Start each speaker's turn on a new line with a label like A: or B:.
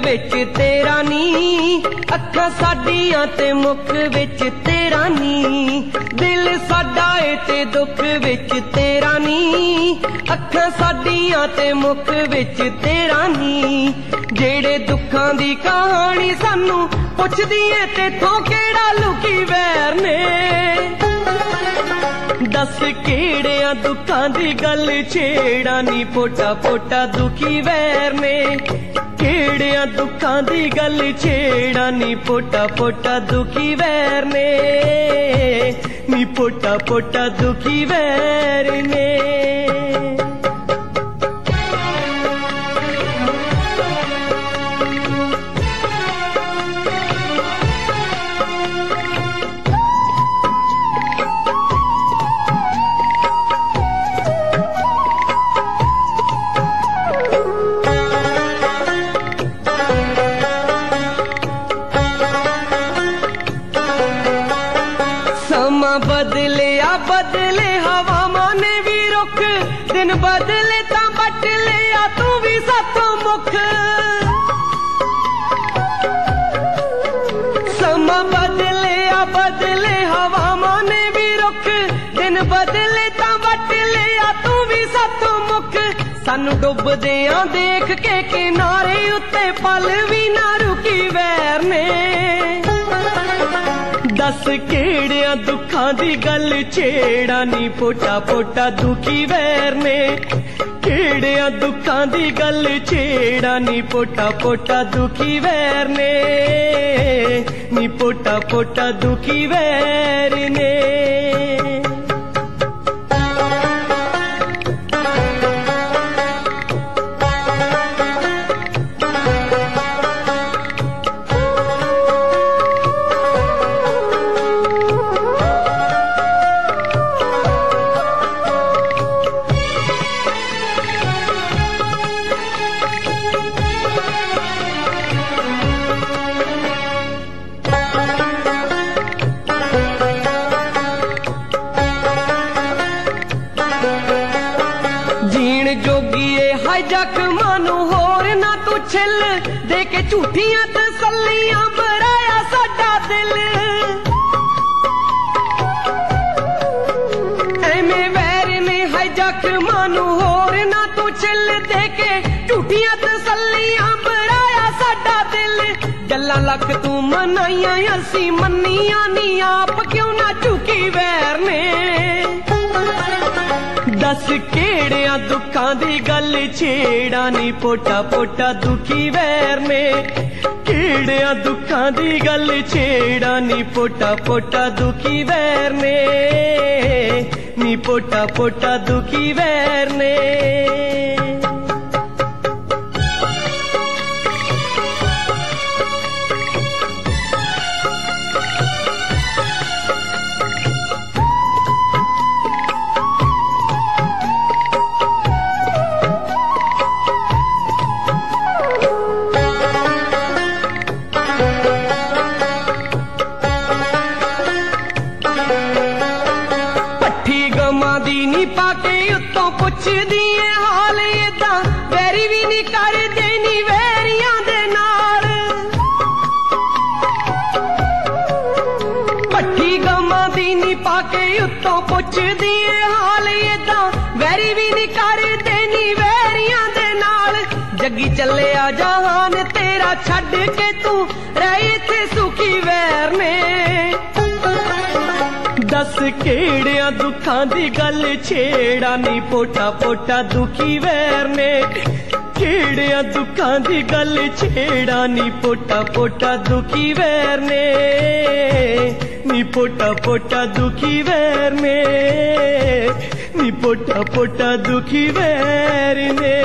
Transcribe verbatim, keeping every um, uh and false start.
A: विच तेरा नी, अखां साडियां ते मुख विच तेरा नी। दिल साडा ए ते दुख विच तेरा नी, अखां साडियां ते मुख विच तेरा नी। जेड़े दुखां दी कहानी सानू पुछदी ऐ तेथों केड़ा लुकी वैर ने। दस केड़ियां दुखां दी गल छेड़ा नी, पोटा पोटा दुखी वैर ने। केड़ियां दुखां दी गल छेड़ा नी, पोटा पोटा दुखी वैर ने। नी पोटा पोटा दुखी वैर ने। बदले आ बदले हवावां ने भी रुख, दिन बदले तां बट लिया तू भी साथों मुख। समा बदले आ बदले हवावां ने भी रुख, दिन बदले तां बट लिया तू भी साथों मुख। सानू डुबदियां देख के किनारे उत्ते पल भी ना रुकी वैर ने। दस केड़ियां दुखां दी गल छेड़ा नी, पोटा पोटा दुखी वैर ने। केड़ियां दुखां दी गल छेड़ा नी, पोटा पोटा दुखी वैर ने। नी पोटा पोटा दुखी वैर ने। जख्मां नू होर ना तू छिल, दे के झूठियां तसल्लियां बराया साडा दिल। एवें वैर ने है जख्मां नू होर ना तू छिल, दे के झूठियां तसल्लियां बराया साडा दिल। गल्लां लख तू मनाइयां असी मन्नियां नी, आप क्यों ना झुकी वैर ने। दस केड़ियां दुखां दी गल छेड़ा नी, पोटा पोटा दुखी वैर ने। केड़ियां दुखां दी गल छेड़ा नी, पोटा पोटा दुखी वैर ने। नी पोटा पोटा दुखी वैर ने। नी पाके उत्तों पुछदी है हाल इदां, वैरी भी नी कर देनी वैरियां दे नाल। पट्ठी गमां दी नी पाके उत्तों पुछदी है हाल इदां, वैरी भी नी कर देनी वैरियां दे नाल। जगी चले आ जहान तेरा छड्ड के तू रही इत्थे सुखी वैर ने। दस केड़ियां दुखां दी गल छेड़ा नी, पोटा पोटा दुखी वैर ने। केड़ियां दुखां दी गल छेड़ा नी, पोटा पोटा दुखी वैर ने। नी पोटा पोटा दुखी वैर ने। नी पोटा पोटा दुखी वैर ने।